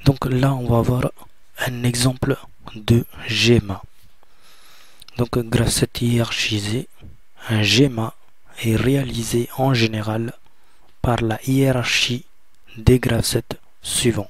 Donc là, on va voir un exemple de schéma. Donc graphe 7 hiérarchisé, un schéma est réalisé en général par la hiérarchie des graphes 7 suivants.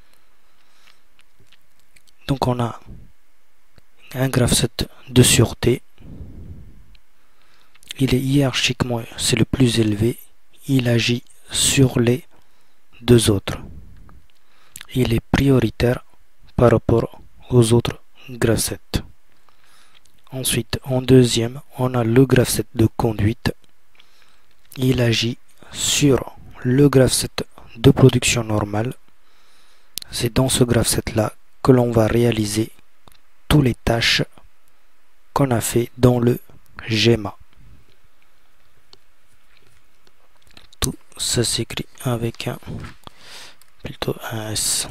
Donc on a un graphe 7 de sûreté. Il est hiérarchiquement, c'est le plus élevé. Il agit sur les deux autres. Il est prioritaire par rapport aux autres graphes 7. Ensuite, en deuxième, on a le graphe 7 de conduite. Il agit sur le graphe 7 de production normale. C'est dans ce graphe 7 là que l'on va réaliser toutes les tâches qu'on a fait dans le schéma. Tout ça s'écrit avec plutôt un S.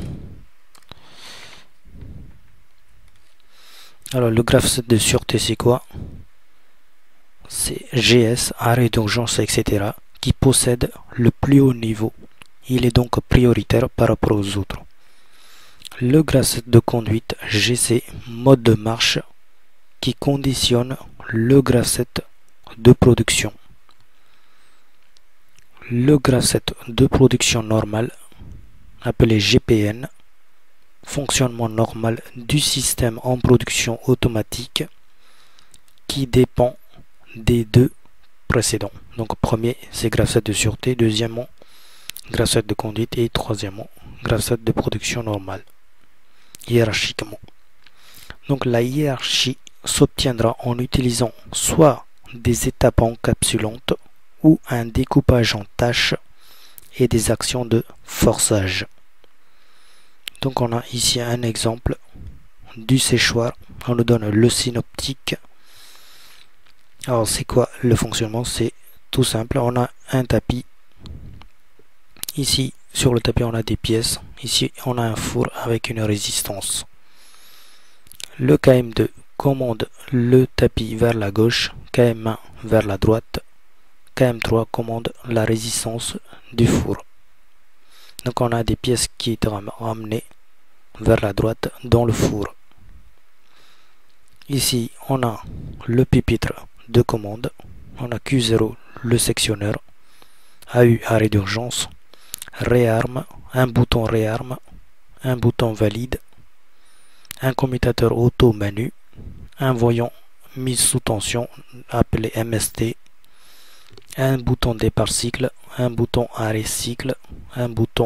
Alors le graphe 7 de sûreté c'est quoi? C'est GS, arrêt d'urgence, etc. qui possède le plus haut niveau. Il est donc prioritaire par rapport aux autres. Le graphe 7 de conduite GC, mode de marche, qui conditionne le graphe 7 de production. Le graphe 7 de production normale, appelé GPN, fonctionnement normal du système en production automatique qui dépend des deux précédents. Donc premier c'est graphe 7 de sûreté, deuxièmement graphe 7 de conduite et troisièmement graphe 7 de production normale, hiérarchiquement. Donc la hiérarchie s'obtiendra en utilisant soit des étapes encapsulantes ou un découpage en tâches et des actions de forçage. Donc on a ici un exemple du séchoir. On nous donne le synoptique. Alors c'est quoi le fonctionnement? C'est tout simple. On a un tapis. Ici sur le tapis on a des pièces. Ici on a un four avec une résistance. Le KM2 commande le tapis vers la gauche, KM1 vers la droite, KM3 commande la résistance du four. Donc on a des pièces qui sont ramenées vers la droite dans le four. Ici on a le pupitre de commande, on a Q0 le sectionneur, AU arrêt d'urgence, réarme, un bouton réarme, un bouton valide, un commutateur auto manu, un voyant mise sous tension appelé MST, un bouton départ cycle, un bouton arrêt cycle, un bouton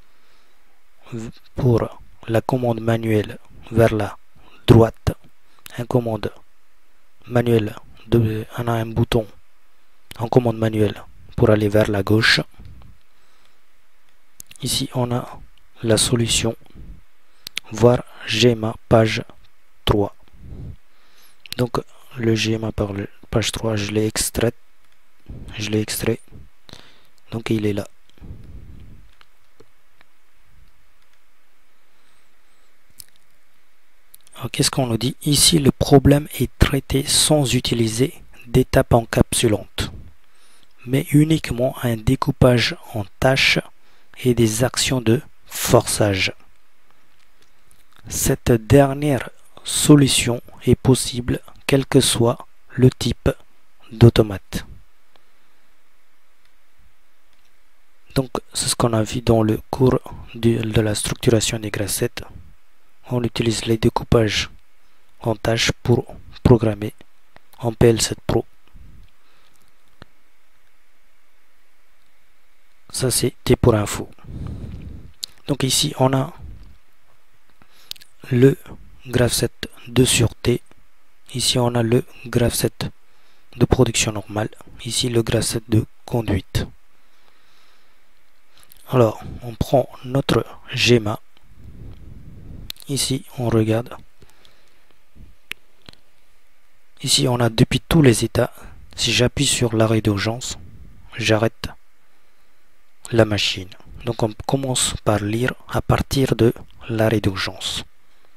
pour la commande manuelle vers la droite, un commande manuelle on a un bouton en commande manuelle pour aller vers la gauche. Ici on a la solution, voir GEMA page 3. Donc le GEMA par page 3 je l'ai extrait, donc il est là. Qu'est-ce qu'on nous dit? Ici, le problème est traité sans utiliser d'étapes encapsulantes, mais uniquement un découpage en tâches et des actions de forçage. Cette dernière solution est possible quel que soit le type d'automate. Donc, c'est ce qu'on a vu dans le cours de la structuration des graphes 7. On utilise les découpages en tâches pour programmer en PL7 Pro. Ça c'était pour info. Donc ici on a le graphe 7 de sûreté. Ici on a le graphe 7 de production normale. Ici le graphe 7 de conduite. Alors on prend notre schéma. Ici on regarde. Ici on a depuis tous les états. Si j'appuie sur l'arrêt d'urgence, j'arrête la machine. Donc on commence par lire à partir de l'arrêt d'urgence.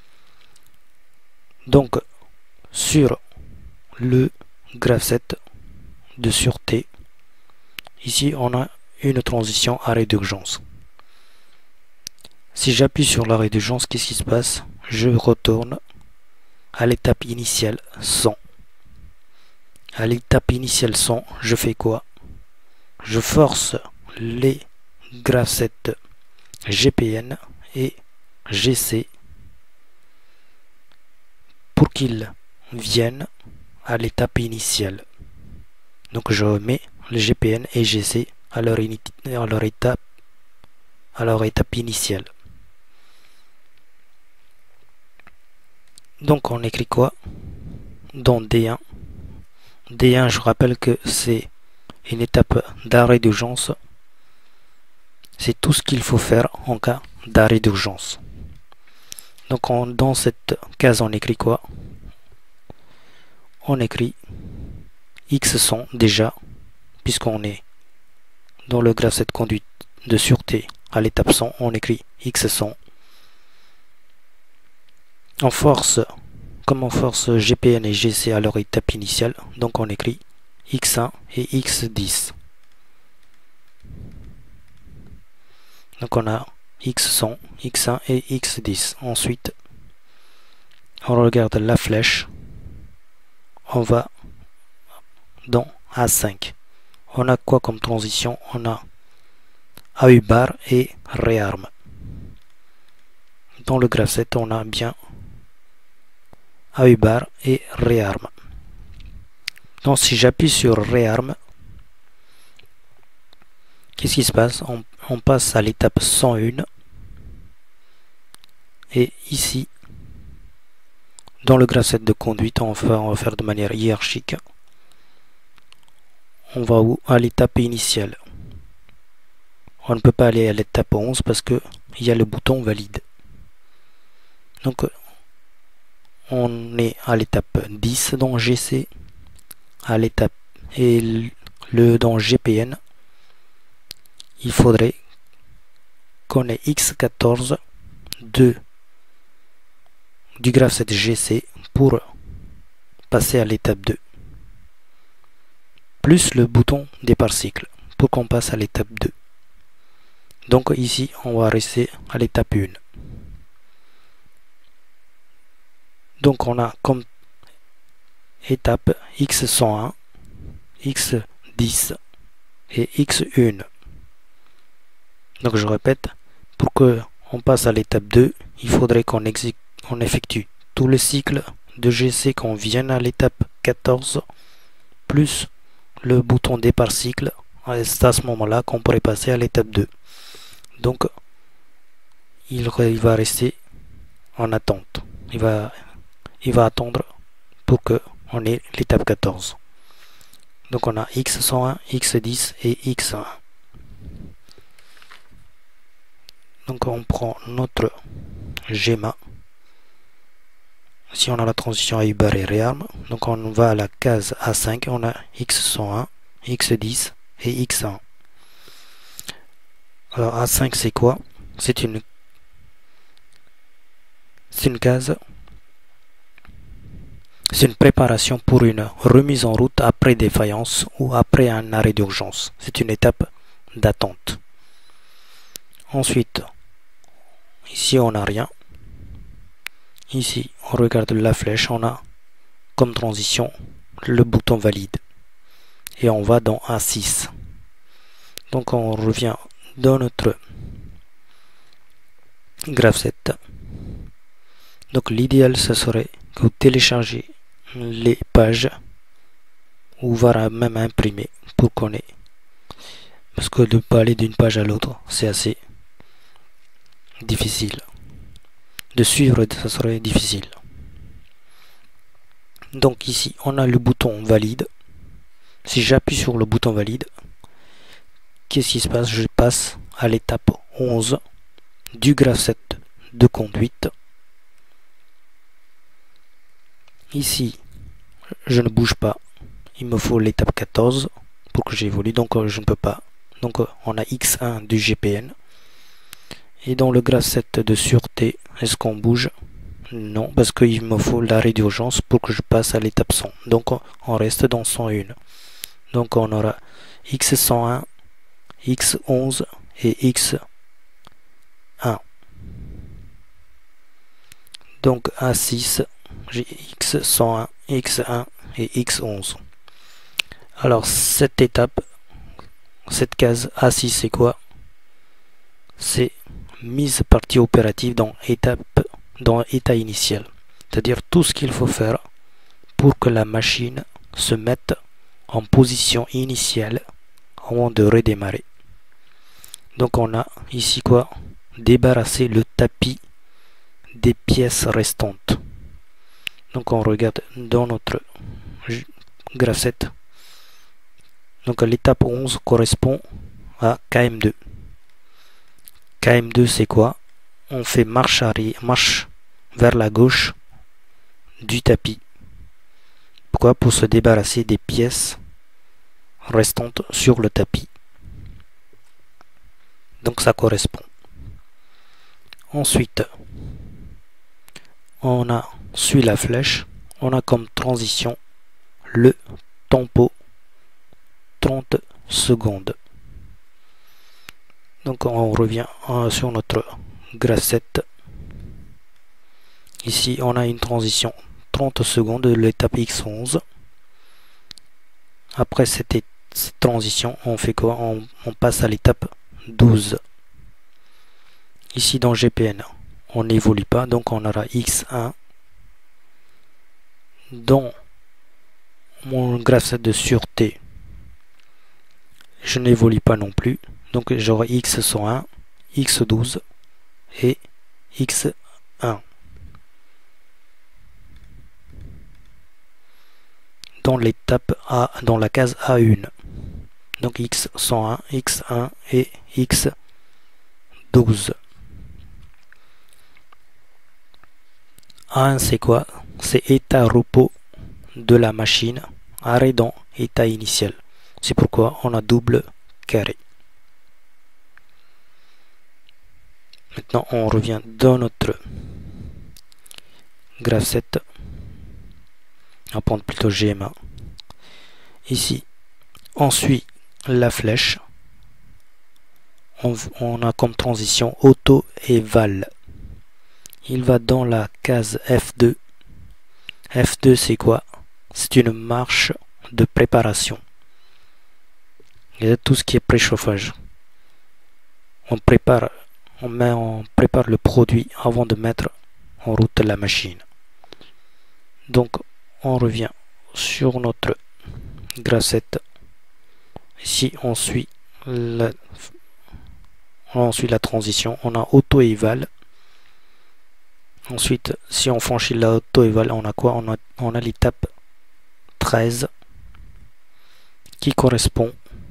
Donc sur le graphe 7 de sûreté, ici on a une transition arrêt d'urgence. Si j'appuie sur l'arrêt d'urgence, qu'est-ce qui se passe? Je retourne à l'étape initiale 100. À l'étape initiale 100, je fais quoi? Je force les grafsets GPN et GC pour qu'ils viennent à l'étape initiale. Donc je remets le GPN et GC à leur étape initiale. Donc on écrit quoi? Dans D1. D1, je rappelle que c'est une étape d'arrêt d'urgence. C'est tout ce qu'il faut faire en cas d'arrêt d'urgence. Donc dans cette case, on écrit quoi? On écrit X100 déjà, puisqu'on est dans le graphe cette conduite de sûreté à l'étape 100, on écrit X100. On force, comme on force GPN et GC à leur étape initiale, donc on écrit X1 et X10. Donc on a X100, X1 et X10. Ensuite, on regarde la flèche. On va dans A5. On a quoi comme transition? On a AU bar et réarme. Dans le graphe 7, on a bien AU bar et réarme. Donc si j'appuie sur réarme, qu'est-ce qui se passe? On passe à l'étape 101. Et ici, dans le graphe 7 de conduite, on va faire de manière hiérarchique. On va où? À l'étape initiale. On ne peut pas aller à l'étape 11 parce qu'il y a le bouton valide. Donc on est à l'étape 10 dans GC, à l'étape et dans GPN, il faudrait qu'on ait X14 du graphe 7 GC pour passer à l'étape 2. Plus le bouton départ cycle pour qu'on passe à l'étape 2. Donc ici, on va rester à l'étape 1. Donc on a comme étape X101, X10 et X1. Donc je répète, pour que on passe à l'étape 2, il faudrait qu'on effectue tout le cycle de GC, qu'on vienne à l'étape 14, plus le bouton départ cycle. C'est à ce moment-là qu'on pourrait passer à l'étape 2. Donc il va rester en attente. Il va attendre pour que on ait l'étape 14. Donc on a X101, X10 et X1. Donc on prend notre schéma. Si on a la transition AU bar et réarme, donc on va à la case A5, on a X101, X10 et X1. Alors A5 c'est quoi? C'est une case, c'est une préparation pour une remise en route après défaillance ou après un arrêt d'urgence. C'est une étape d'attente. Ensuite, ici on n'a rien. Ici, on regarde la flèche, on a comme transition le bouton valide. Et on va dans A6. Donc on revient dans notre graphe 7. Donc l'idéal, ce serait que vous téléchargez les pages ou voire même imprimer pour qu'on ait. Parce que de ne pas aller d'une page à l'autre, c'est assez difficile. De suivre, ça serait difficile. Donc ici, on a le bouton valide. Si j'appuie sur le bouton valide, qu'est-ce qui se passe? Je passe à l'étape 11 du graphe 7 de conduite. Ici, je ne bouge pas. Il me faut l'étape 14 pour que j'évolue. Donc je ne peux pas. Donc on a X1 du GPN. Et dans le graphe 7 de sûreté, est-ce qu'on bouge? Non, parce qu'il me faut l'arrêt d'urgence pour que je passe à l'étape 100. Donc on reste dans 101. Donc on aura X101, X11 et X1. Donc A6, j'ai X101, X1 et X11. Alors cette étape, cette case A6 c'est quoi? C'est mise partie opérative dans état initial. C'est-à-dire tout ce qu'il faut faire pour que la machine se mette en position initiale au moment de redémarrer. Donc on a ici quoi? Débarrasser le tapis des pièces restantes. Donc on regarde dans notre graph 7. Donc l'étape 11 correspond à KM2. KM2 c'est quoi? On fait marche vers la gauche du tapis. Pourquoi? Pour se débarrasser des pièces restantes sur le tapis. Donc ça correspond. Ensuite, on a suit la flèche, on a comme transition le tempo 30 secondes. Donc on revient sur notre graph 7. Ici on a une transition 30 secondes de l'étape X11. Après cette transition, on fait quoi? On passe à l'étape 12. Ici dans GPN, on n'évolue pas, donc on aura X1. Dans mon graph 7 de sûreté, je n'évolue pas non plus, donc j'aurai X101, X12 et X1. Dans l'étape A, dans la case A1. Donc X101, X1 et X12. A1 c'est quoi? C'est état repos de la machine, arrêt dans état initial. C'est pourquoi on a double carré. Maintenant on revient dans notre graph 7. On va prendre plutôt GMA. Ici, on suit la flèche. On a comme transition auto et val. Il va dans la case F2. F2 c'est quoi? C'est une marche de préparation. Il y a tout ce qui est préchauffage. On prépare le produit avant de mettre en route la machine. Donc on revient sur notre graph 7. Ici on suit la transition. On a auto et val. Ensuite, si on franchit la auto et val, on a quoi? On a l'étape 13 qui correspond.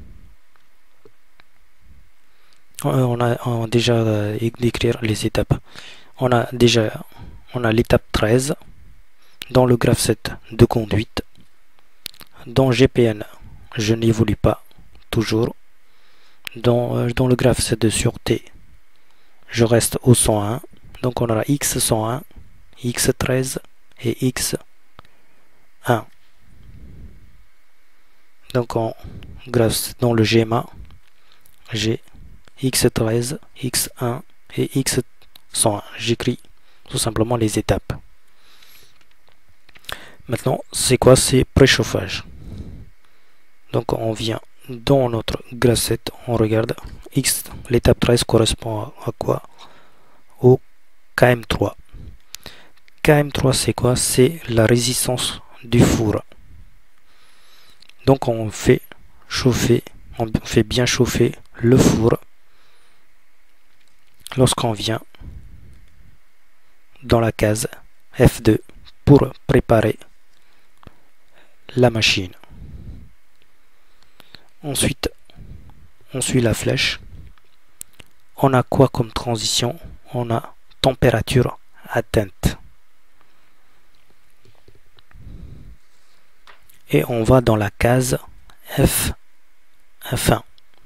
On a déjà décrire les étapes. On a l'étape 13 dans le graph 7 de conduite. Dans GPN, je n'évolue pas toujours. Dans le graph 7 de sûreté, je reste au 101. Donc on aura X101, X13 et X1. Donc dans le GMA, j'ai X13, X1 et X101. J'écris tout simplement les étapes. Maintenant, c'est quoi? C'est préchauffage. Donc on vient dans notre graph 7, on regarde l'étape 13 correspond à quoi? Au KM3. KM3 c'est quoi? C'est la résistance du four. Donc on fait bien chauffer le four lorsqu'on vient dans la case F2 pour préparer la machine. Ensuite, on suit la flèche. On a quoi comme transition? On a température atteinte. Et on va dans la case F1.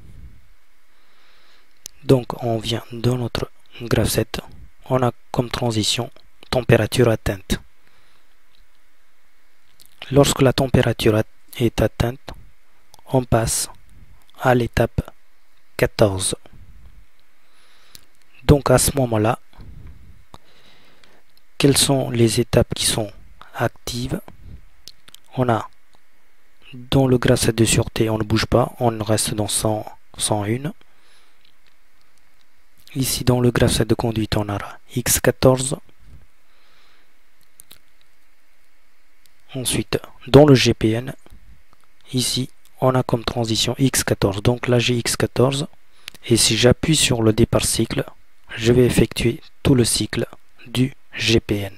Donc on vient dans notre graph 7. On a comme transition température atteinte. Lorsque la température est atteinte, on passe à l'étape 14. Donc à ce moment-là, quelles sont les étapes qui sont actives. On a dans le graphe 7 de sûreté, on ne bouge pas, on reste dans 100, 101. Ici dans le graphe 7 de conduite, on aura X14. Ensuite, dans le GPN, ici, on a comme transition X14. Donc là, j'ai X14. Et si j'appuie sur le départ cycle, je vais effectuer tout le cycle du GPN.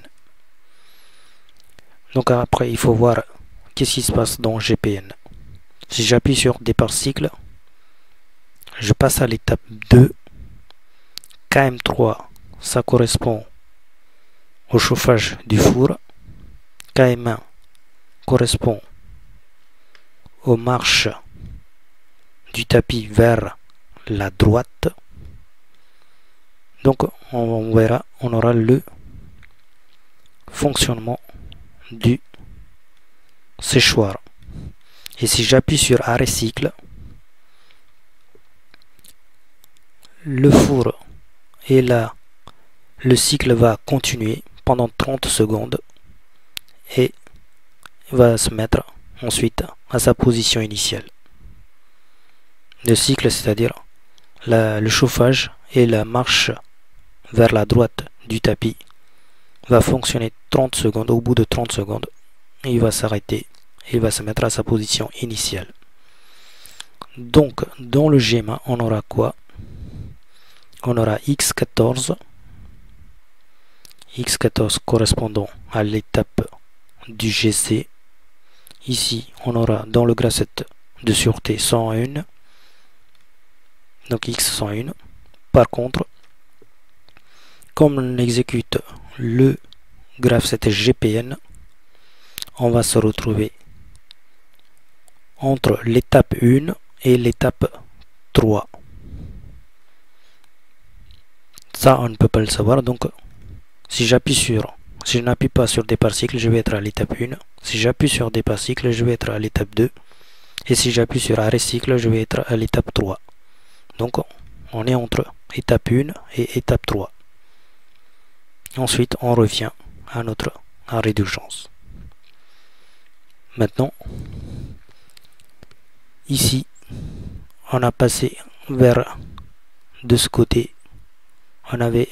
Donc après, il faut voir qu'est-ce qui se passe dans GPN. Si j'appuie sur départ cycle, je passe à l'étape 2. KM3, ça correspond au chauffage du four. KM1 correspond aux marches du tapis vers la droite. Donc on verra, on aura le fonctionnement du séchoir. Et si j'appuie sur arrêt cycle, le four et là le cycle va continuer pendant 30 secondes et va se mettre ensuite à sa position initiale. Le cycle, c'est-à-dire le chauffage et la marche vers la droite du tapis, va fonctionner 30 secondes. Au bout de 30 secondes, il va s'arrêter et il va se mettre à sa position initiale. Donc, dans le schéma, on aura quoi? On aura X14. X14 correspondant à l'étape du GC. Ici, on aura dans le graphe 7 de sûreté 101. Donc X101. Par contre, comme on exécute le graphe 7 GPN, on va se retrouver entre l'étape 1 et l'étape 3. Ça, on ne peut pas le savoir. Donc, si je n'appuie pas sur départ cycle, je vais être à l'étape 1. Si j'appuie sur départ cycle, je vais être à l'étape 2. Et si j'appuie sur arrêt cycle, je vais être à l'étape 3. Donc, on est entre étape 1 et étape 3. Ensuite, on revient à notre arrêt d'urgence. Maintenant, ici, on a passé vers de ce côté. On avait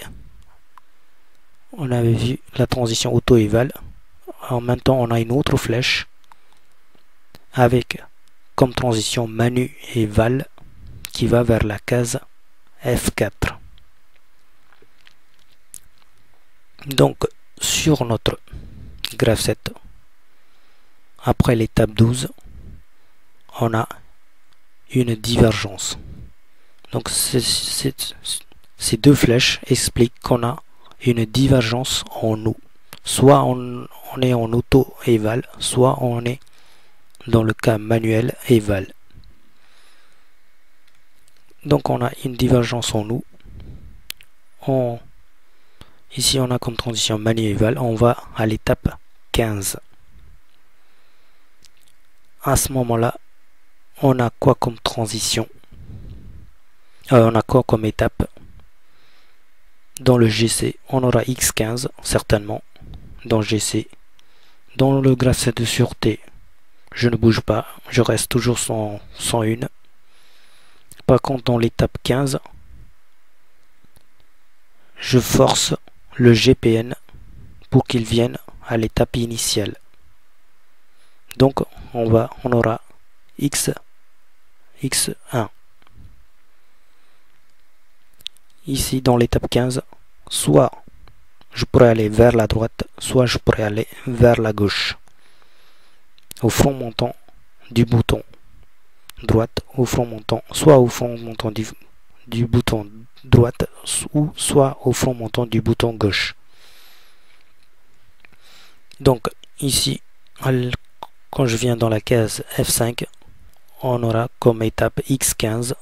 vu la transition auto-éval. En même temps, on a une autre flèche avec comme transition manu et val qui va vers la case F4. Donc, sur notre graphe 7, après l'étape 12, on a une divergence. Donc, ces deux flèches expliquent qu'on a une divergence en nous. Soit on est en auto-éval, soit on est dans le cas manuel éval. Donc on a une divergence en nous. Ici on a comme transition manuel, on va à l'étape 15. À ce moment-là, on a quoi comme transition? On a quoi comme étape? Dans le GC, on aura X15 certainement. Dans GC, dans le graphe 7 de sûreté, je ne bouge pas, je reste toujours 101. Par contre, dans l'étape 15, je force le GPN pour qu'il vienne à l'étape initiale. Donc, on aura X1. Ici, dans l'étape 15, soit je pourrais aller vers la droite, soit je pourrais aller vers la gauche. Au front montant du bouton droite, au front montant, soit au front montant du bouton droite, ou soit au front montant du bouton gauche. Donc ici, quand je viens dans la case F5, on aura comme étape X15,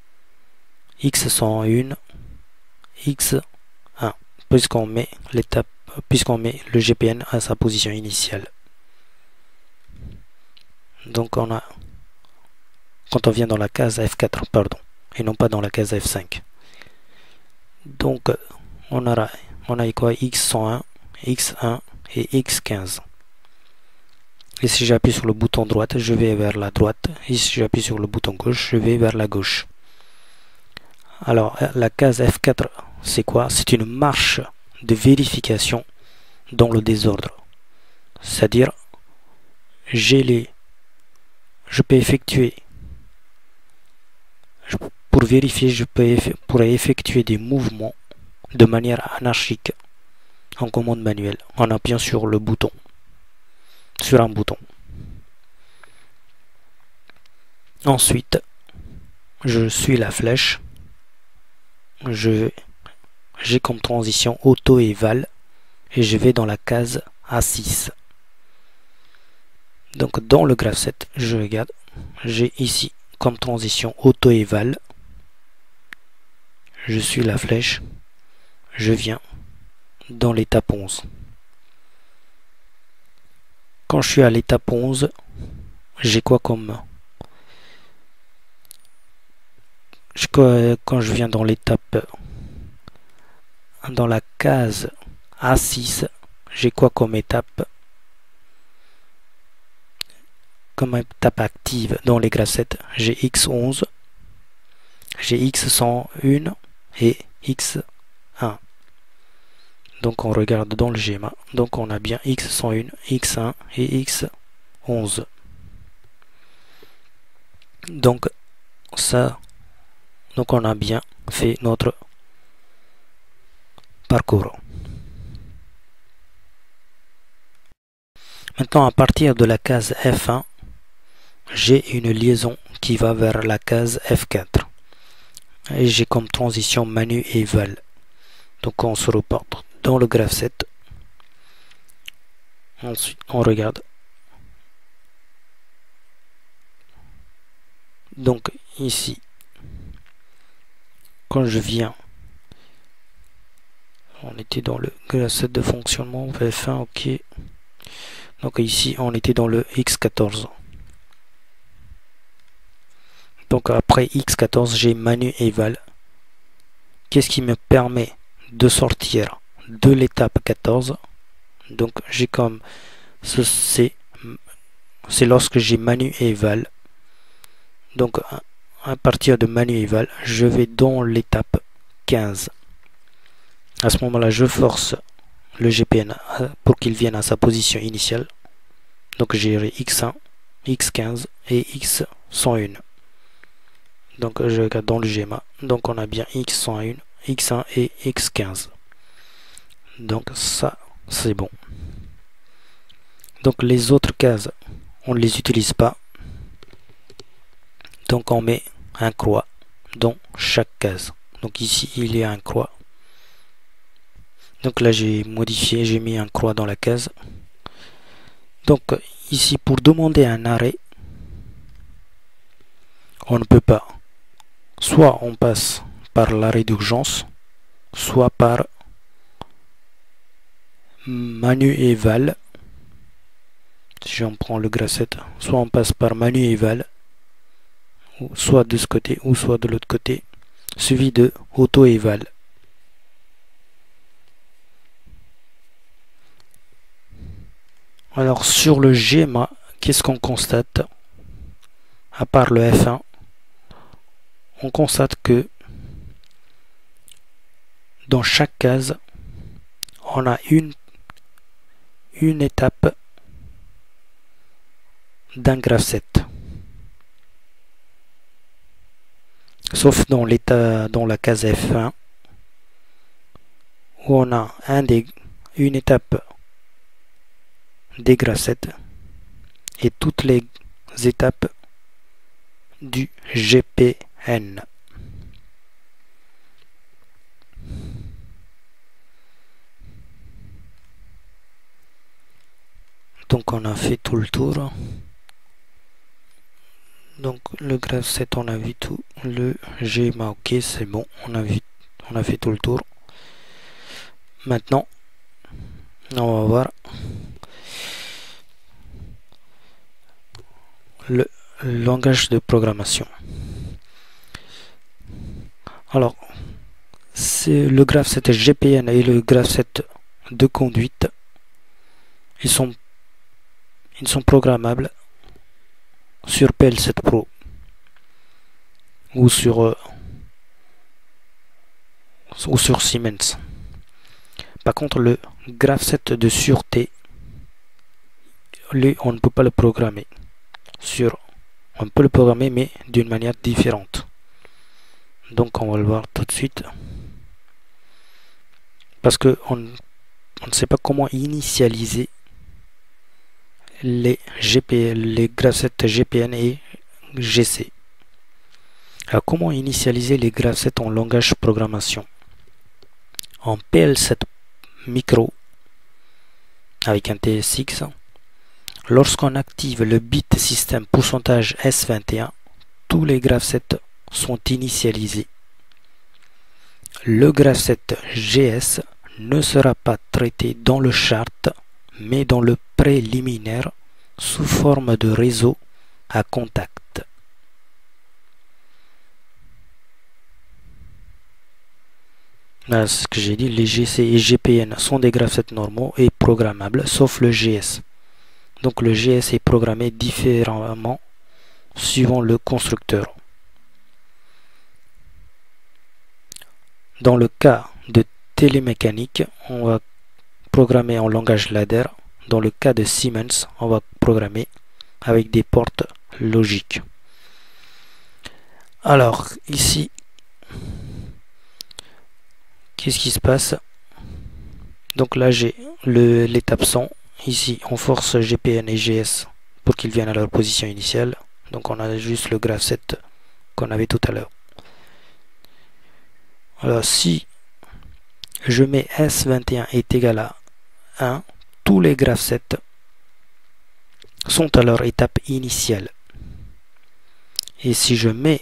X101, X1, puisqu'on met le GPN à sa position initiale. Donc quand on vient dans la case F4, pardon, et non pas dans la case F5. Donc on a quoi? X101, X1 et X15. Et si j'appuie sur le bouton droite, je vais vers la droite. Et si j'appuie sur le bouton gauche, je vais vers la gauche. Alors, la case F4, c'est quoi? C'est une marche de vérification dans le désordre. C'est-à-dire, je peux effectuer, pour vérifier, pourrais effectuer des mouvements de manière anarchique en commande manuelle, en appuyant sur le bouton, sur un bouton. Ensuite, je suis la flèche, j'ai comme transition auto et val, et je vais dans la case A6. Donc dans le graphe 7, je regarde, j'ai ici comme transition auto et val, je suis la flèche, je viens dans l'étape 11. Quand je suis à l'étape 11, j'ai quoi comme... Quand je viens dans l'étape, dans la case A6, j'ai quoi comme étape? Comme étape active dans les graphes 7, j'ai X11, j'ai X101 et X1. Donc on regarde dans le schéma, donc on a bien X101, X1 et X11. Donc on a bien fait notre parcours. Maintenant, à partir de la case F1, j'ai une liaison qui va vers la case F4. Et j'ai comme transition manu et val. Donc on se reporte dans le graphe 7. Ensuite, on regarde. Donc ici, quand je viens, on était dans le graphe 7 de fonctionnement, F1, ok. Donc ici, on était dans le X14. Donc après X14, j'ai manu et val. Qu'est-ce qui me permet de sortir de l'étape 14? Donc j'ai comme c'est lorsque j'ai manu et val. Donc à partir de manu et val, je vais dans l'étape 15. À ce moment-là, je force le GPN pour qu'il vienne à sa position initiale. Donc j'ai X1, X15 et X101. Donc je regarde dans le schéma. Donc on a bien X101, X1 et X15. Donc ça, c'est bon. Donc les autres cases, on ne les utilise pas. Donc on met un croix dans chaque case. Donc ici, il y a un croix. Donc là, j'ai modifié, j'ai mis un croix dans la case. Donc ici, pour demander un arrêt, on ne peut pas. Soit on passe par l'arrêt d'urgence, soit par manu et val. Si on prend le graphe 7, soit on passe par manu et val, soit de ce côté ou soit de l'autre côté, suivi de auto et val. Alors sur le schéma, qu'est-ce qu'on constate? À part le F1, on constate que dans chaque case, on a une étape d'un graphe 7. Sauf dans la case F1, où on a une étape des graphes 7 et toutes les étapes du GPN. Donc on a fait tout le tour. Donc le graphe 7, on a vu tout. Le schéma, ok, c'est bon, on a fait tout le tour. Maintenant, on va voir le langage de programmation. Alors, c'est le graphe 7 GPN et le graphe 7 de conduite. Ils sont programmables sur PL7 Pro ou sur Siemens. Par contre, le graph7 de sûreté, lui, on ne peut pas le programmer. On peut le programmer, mais d'une manière différente. Donc, on va le voir tout de suite. Parce que on ne sait pas comment initialiser les graph7 GPN et GC. Alors, comment initialiser les graph7 en langage programmation? En PL7 micro avec un TSX, lorsqu'on active le bit système pourcentage S21, tous les graph7 sont initialisés. Le graph7 GS ne sera pas traité dans le chart, mais dans le préliminaire sous forme de réseau à contact. Là, ce que j'ai dit, les GC et GPN sont des graph7 normaux et programmables, sauf le GS. Donc le GS est programmé différemment suivant le constructeur. Dans le cas de télémécanique, on va programmer en langage ladder. Dans le cas de Siemens, on va programmer avec des portes logiques. Alors, ici, qu'est-ce qui se passe? Donc là, j'ai l'étape 100. Ici, on force GPN et GS pour qu'ils viennent à leur position initiale. Donc on a juste le graph7 qu'on avait tout à l'heure. Alors si je mets S21 est égal à 1, tous les graph7 sont à leur étape initiale. Et si je mets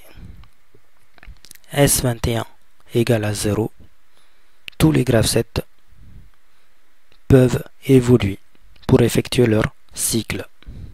S21 égal à 0, tous les graph7 peuvent évoluer pour effectuer leur cycle.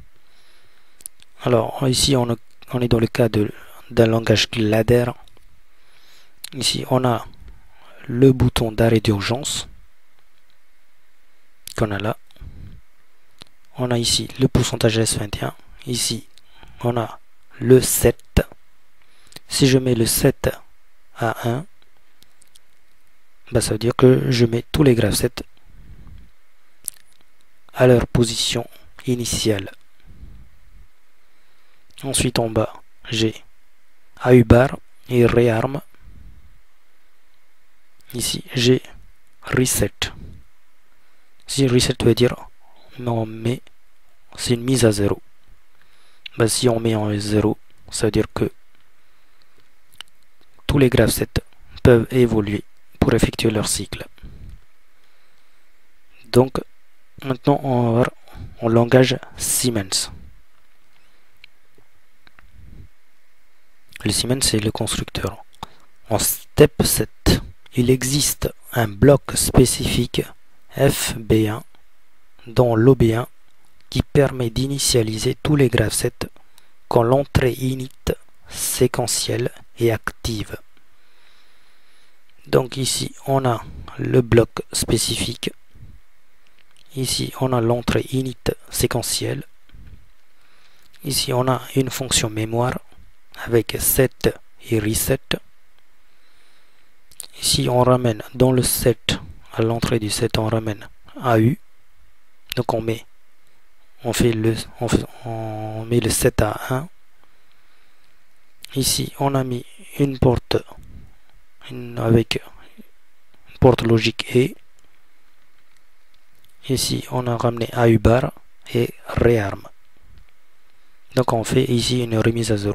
Alors ici on est dans le cas d'un langage ladder. Ici on a le bouton d'arrêt d'urgence qu'on a là. On a ici le pourcentage S21. Ici on a le 7. Si je mets le 7 à 1, ça veut dire que je mets tous les graph7 à leur position initiale. Ensuite en bas, j'ai AU bar et rearm. Ici, j'ai reset. Si reset veut dire c'est une mise à 0. Si on met en 0, ça veut dire que tous les graph7 peuvent évoluer pour effectuer leur cycle. Donc, maintenant, on va voir en langage Siemens. Le Siemens, c'est le constructeur. En step 7, il existe un bloc spécifique FB1 dans l'OB1 qui permet d'initialiser tous les graph7 quand l'entrée init séquentielle est active. Donc ici, on a le bloc spécifique. Ici, on a l'entrée init séquentielle. Ici, on a une fonction mémoire avec set et reset. Ici, on ramène dans le set, à l'entrée du set, on ramène AU. Donc, on met le set à 1. Ici, on a mis une porte avec une porte logique E. Ici, on a ramené AU bar et rearm. Donc, on fait ici une remise à 0.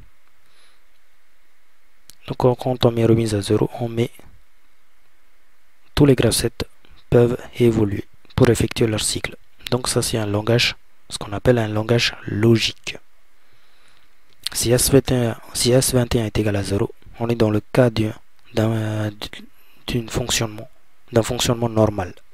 Donc, quand on met remise à 0, on met tous les graph7 peuvent évoluer pour effectuer leur cycle. Donc, ça, c'est un langage, ce qu'on appelle un langage logique. Si S21 est égal à 0, on est dans le cas d'un fonctionnement normal.